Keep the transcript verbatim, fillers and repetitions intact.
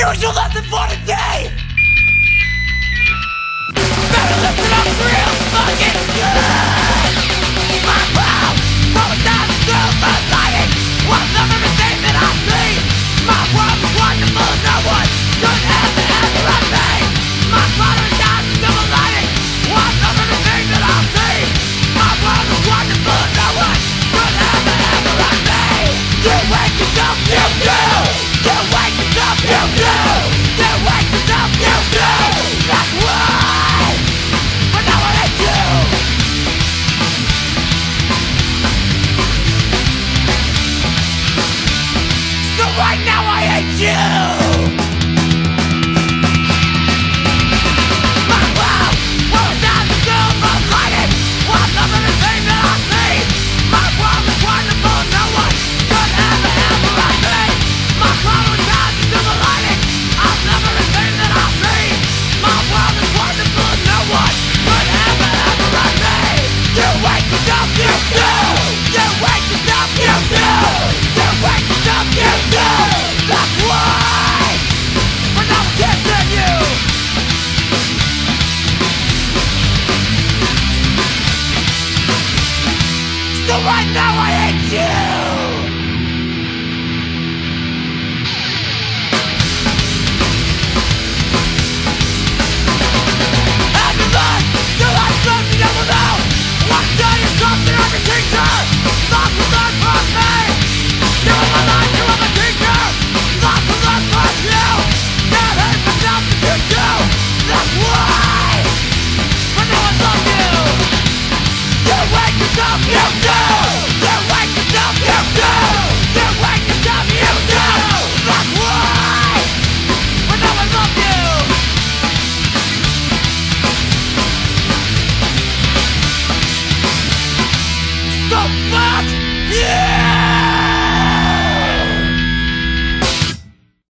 Here's your lesson for today. Better listen up real fucking good. My mouth, rolling down the silver lining. One of everything that I see. My world is wonderful, no one could ever, ever on me. My father is down the silver lining. One of everything that I see. My world is wonderful, no one could ever, ever on me. You wake yourself, you do. You wake yourself, you do. You wake yourself, you do. That's why. But now I hate you. So right now I hate you.